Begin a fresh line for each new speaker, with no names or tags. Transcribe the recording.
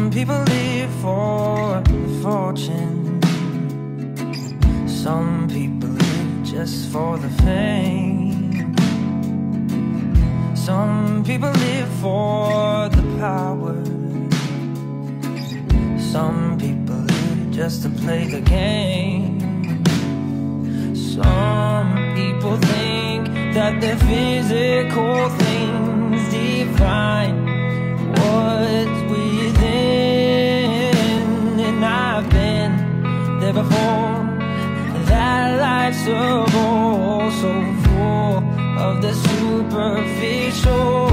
people live for fortune. Some people live just for the fame. Some people live for the power. Some people live just to play the game. Some people think that their physical things define what's within. And I've been there before. That life's a bore, so full of the superficial.